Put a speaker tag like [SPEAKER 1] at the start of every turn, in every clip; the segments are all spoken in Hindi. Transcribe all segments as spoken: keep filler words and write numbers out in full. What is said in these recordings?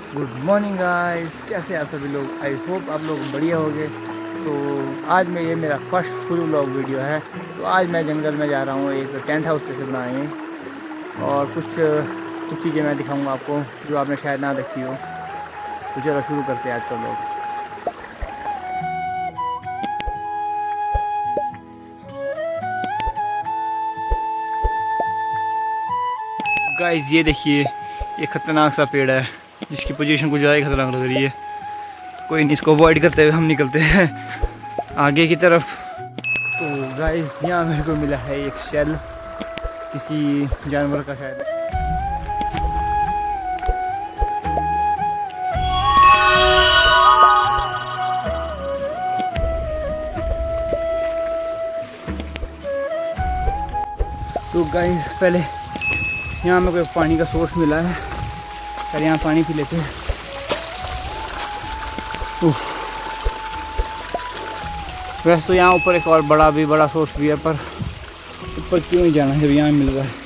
[SPEAKER 1] गुड मॉर्निंग गाइस, कैसे हैं आप सभी लोग। आई होप आप लोग बढ़िया होंगे। तो आज मैं ये मेरा फर्स्ट फुल व्लॉग वीडियो है। तो आज मैं जंगल में जा रहा हूँ, एक टेंट हाउस कैसे बनाएंगे और कुछ कुछ चीज़ें मैं दिखाऊंगा आपको जो आपने शायद ना देखी हो। तो चलो शुरू करते हैं आज का व्लॉग। गाइस ये देखिए, ये खतरनाक सा पेड़ है जिसकी पोजीशन कुछ ज़्यादा ही खतरनाक लग रही है। कोई नहीं, इसको अवॉइड करते हुए हम निकलते हैं आगे की तरफ। तो गाइस यहाँ मेरे को मिला है एक शेल, किसी जानवर का शायद। तो गाइस पहले यहाँ मेरे को पानी का सोर्स मिला है और यहाँ पानी पी लेते हैं। वैसे तो यहाँ ऊपर एक और बड़ा भी बड़ा सोर्स भी है, पर ऊपर क्यों नहीं जाना जब यहाँ मिल रहा है।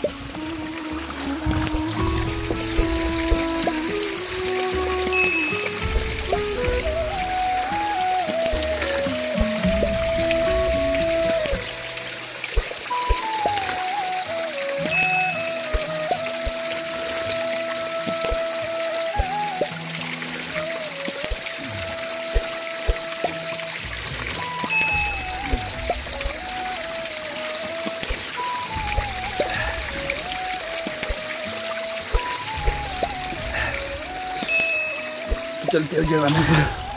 [SPEAKER 1] चलते हो जगह में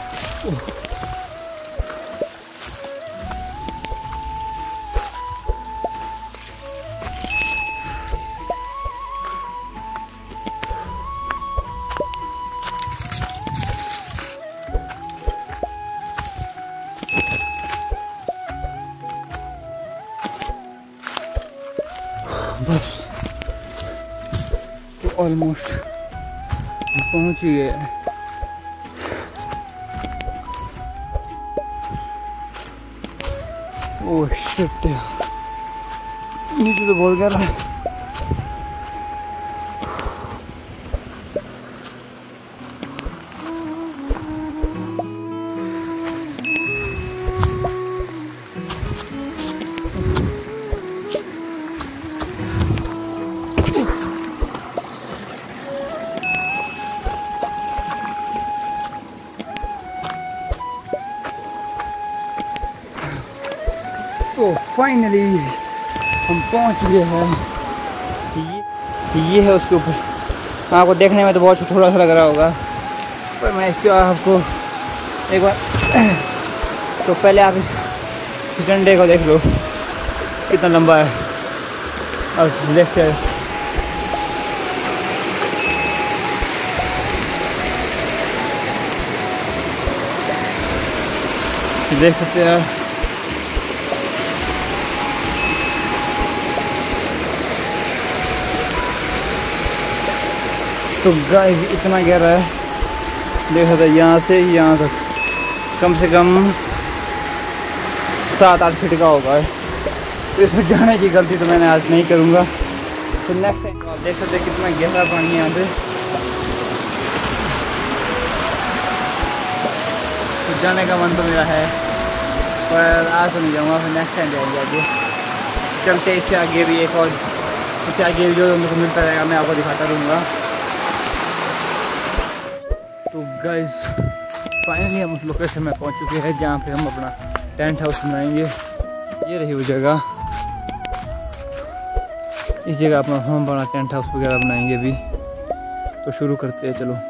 [SPEAKER 1] बस तो ऑलमोस्ट पहुंच ही गए। ओह शिट यार, नीचे तो बहुत गहरा है। तो फाइनली हम पहुंच गए हैं। ये ये है उसके ऊपर। आपको देखने में तो बहुत थोड़ा सा लग रहा होगा, पर मैं इसके आपको एक बार तो पहले आप इस डंडे को देख लो कितना लंबा है और देख के देख सकते हैं। तो गाइस इतना गहरा है, देख सकते हैं यहाँ से यहाँ तक कम से कम सात आठ फीट का होगा। तो इसमें जाने की गलती तो मैंने आज नहीं करूँगा। तो नेक्स्ट टाइम आप देख सकते हैं कितना गहरा पानी है यहाँ पे। तो जाने का मन तो मेरा है, पर आज तो नहीं जाऊँगा, फिर नेक्स्ट टाइम जाएंगे आगे। चलते इससे आगे भी एक और, इससे आगे भी जो मुझे मिलता रहेगा मैं आपको दिखाता रहूँगा। तो गाइस फाइनली हम उस लोकेशन में पहुंच चुके हैं जहां पे हम अपना टेंट हाउस बनाएंगे। ये रही वो जगह, इस जगह अपना हम अपना टेंट हाउस वगैरह बनाएंगे अभी। तो शुरू करते हैं, चलो।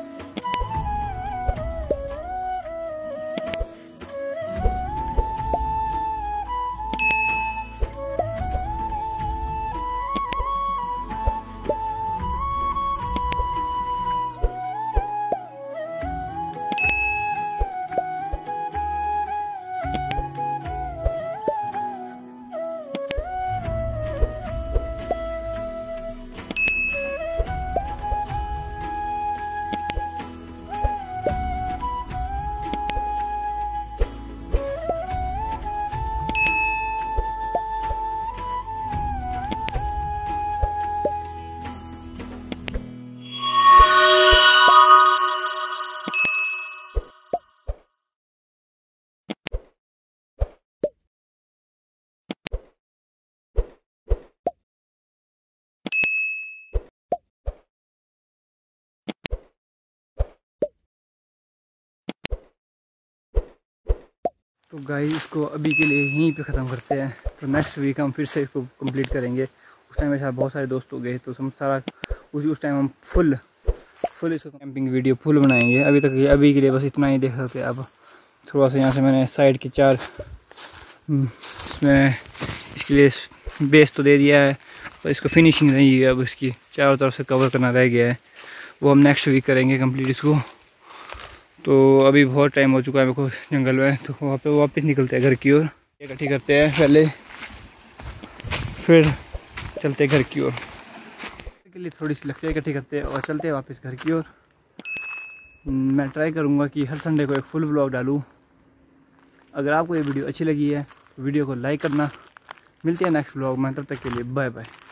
[SPEAKER 1] तो गाइस इसको अभी के लिए यहीं पे ख़त्म करते हैं, तो नेक्स्ट वीक हम फिर से इसको कंप्लीट करेंगे। उस टाइम मेरे साथ बहुत सारे दोस्त हो गए, तो हम सारा उसी उस टाइम हम फुल फुल इसको कैंपिंग वीडियो फुल बनाएंगे। अभी तक ये अभी के लिए बस इतना ही देख सकते हैं। अब थोड़ा सा यहाँ से मैंने साइड के चार इसमें इसके लिए बेस तो दे दिया है, और इसको फिनिशिंग नहीं है, अब इसकी चारों तरफ से कवर करना रह गया है, वो हम नेक्स्ट वीक करेंगे कंप्लीट इसको। तो अभी बहुत टाइम हो चुका है मेरे को जंगल में, तो वहाँ पे वापस निकलते हैं घर की ओर। इकट्ठी करते हैं पहले, फिर चलते हैं घर की ओर। के लिए थोड़ी सी लकड़ियाँ इकट्ठी करते हैं और चलते हैं वापस घर की ओर। मैं ट्राई करूँगा कि हर संडे को एक फुल व्लॉग डालूँ। अगर आपको ये वीडियो अच्छी लगी है तो वीडियो को लाइक करना। मिलते हैं नेक्स्ट व्लॉग में, तब तक के लिए बाय बाय।